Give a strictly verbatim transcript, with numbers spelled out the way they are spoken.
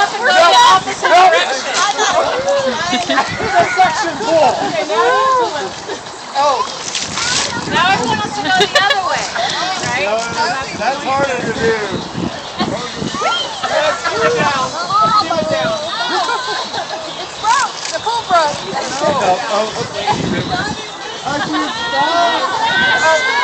to go the opposite direction. It's a section pool. Okay, now Oh. Now everyone wants to go the other way, right? No, that's, that's harder to do. Let's keep it down. Keep it down. It's broke. The pool broke. No. Oh, okay. I keep stop.